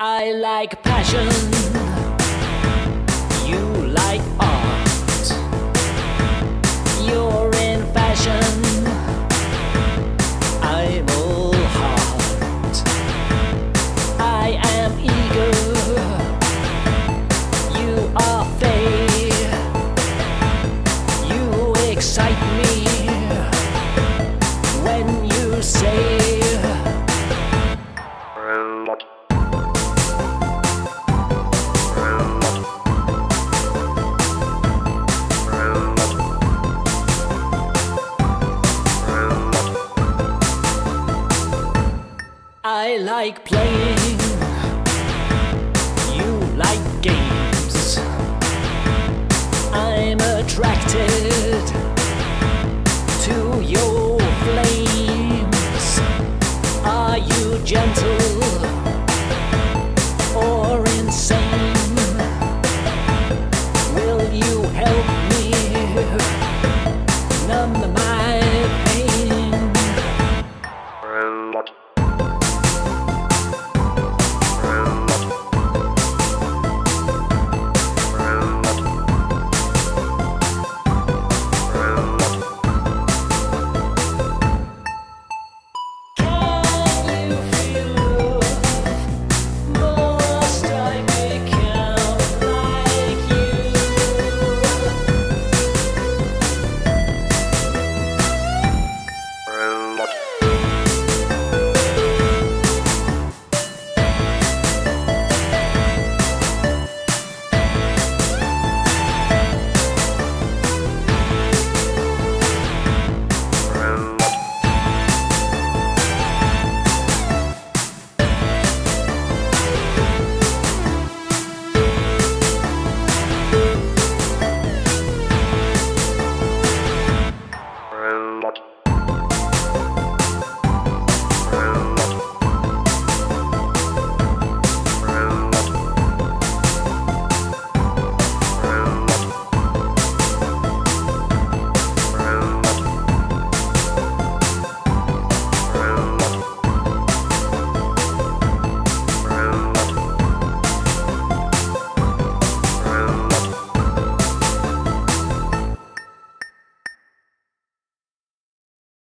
I like passion, you like art. You're in fashion, I'm all heart. I am eager, you are fey. You excite me when you say I like playing, you like games. I'm attracted